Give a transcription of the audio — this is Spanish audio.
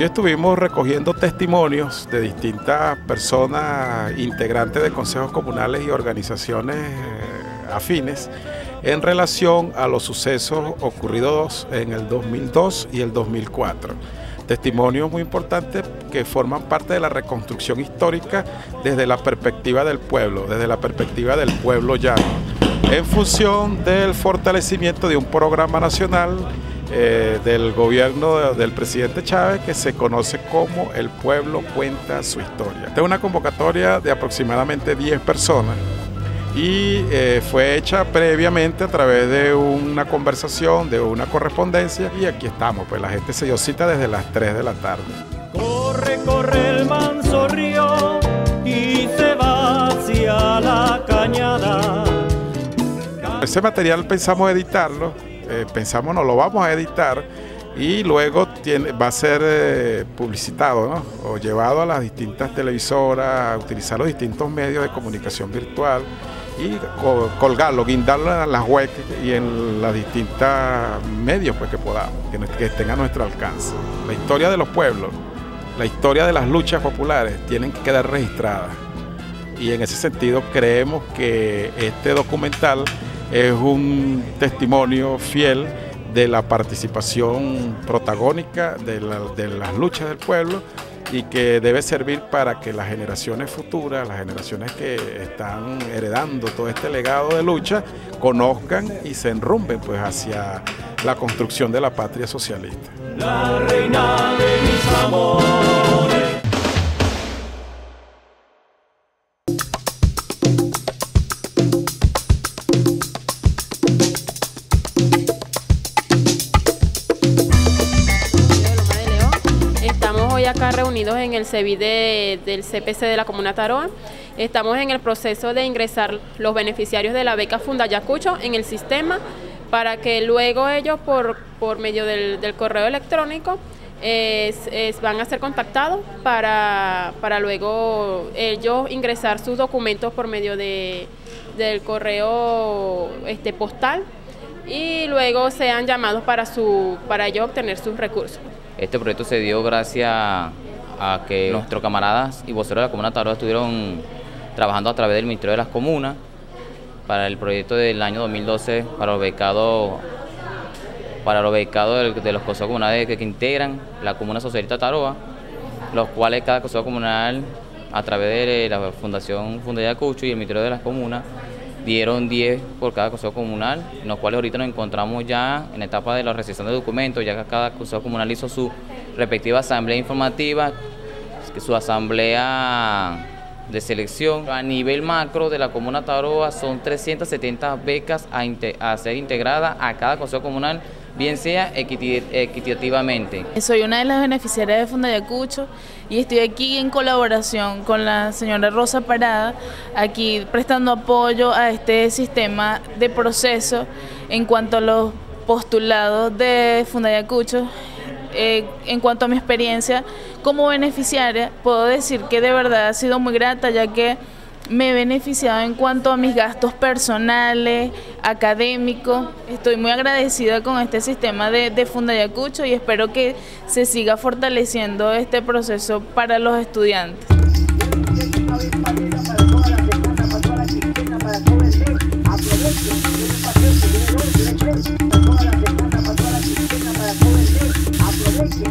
Y estuvimos recogiendo testimonios de distintas personas integrantes de consejos comunales y organizaciones afines en relación a los sucesos ocurridos en el 2002 y el 2004. Testimonios muy importantes que forman parte de la reconstrucción histórica desde la perspectiva del pueblo, llano, en función del fortalecimiento de un programa nacional del gobierno del presidente Chávez que se conoce como El Pueblo Cuenta Su Historia. Esta es una convocatoria de aproximadamente 10 personas y fue hecha previamente a través de una conversación, de una correspondencia, y aquí estamos, pues la gente se dio cita desde las 3 de la tarde. Corre, corre el manso río y se va hacia la cañada. Ese material pensamos editarlo, no lo vamos a editar y luego va a ser publicitado, ¿no? O llevado a las distintas televisoras, a utilizar los distintos medios de comunicación virtual y colgarlo, guindarlo en las webs y en los distintos medios pues, que podamos, que estén a nuestro alcance. La historia de los pueblos, la historia de las luchas populares tienen que quedar registradas y en ese sentido creemos que este documental es un testimonio fiel de la participación protagónica de las luchas del pueblo y que debe servir para que las generaciones futuras, las generaciones que están heredando todo este legado de lucha, conozcan y se enrumben pues, hacia la construcción de la patria socialista. La reina de mis amores. Acá reunidos en el CEBI del CPC de la Comuna Taroa. Estamos en el proceso de ingresar los beneficiarios de la beca Fundayacucho en el sistema para que luego ellos por medio del correo electrónico van a ser contactados para luego ellos ingresar sus documentos por medio del correo postal y luego sean llamados para ellos obtener sus recursos. Este proyecto se dio gracias a que nuestros camaradas y voceros de la Comuna Taroa estuvieron trabajando a través del Ministerio de las Comunas para el proyecto del año 2012 para los becados de los consejos comunales que integran la Comuna Socialista Taroa, los cuales cada consejo comunal a través de la Fundación Fundayacucho y el Ministerio de las Comunas dieron 10 por cada consejo comunal, en los cuales ahorita nos encontramos ya en la etapa de la recepción de documentos, ya que cada consejo comunal hizo su respectiva asamblea informativa, su asamblea de selección. A nivel macro de la Comuna Taroa son 370 becas a ser integradas a cada consejo comunal, bien sea equitativamente. Soy una de las beneficiarias de Fundayacucho y estoy aquí en colaboración con la señora Rosa Parada, aquí prestando apoyo a este sistema de proceso en cuanto a los postulados de Fundayacucho. En cuanto a mi experiencia como beneficiaria, puedo decir que de verdad ha sido muy grata, ya que me he beneficiado en cuanto a mis gastos personales, académicos. Estoy muy agradecida con este sistema de Fundayacucho y espero que se siga fortaleciendo este proceso para los estudiantes. Aprovechen.